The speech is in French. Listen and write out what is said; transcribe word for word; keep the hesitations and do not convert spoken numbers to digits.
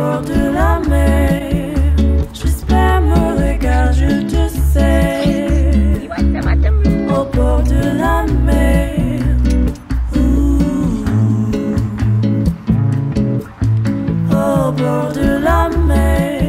bord de la mer. J'espère me regarde, je te sais. Au bord de la mer. Ouh. Au bord de la mer.